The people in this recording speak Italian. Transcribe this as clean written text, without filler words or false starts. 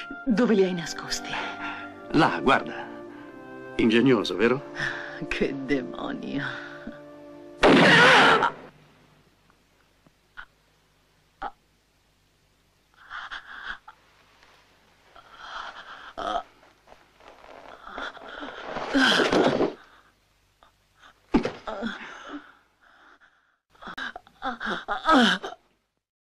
Dove li hai nascosti? Là, guarda. Ingegnoso, vero? Che demonio.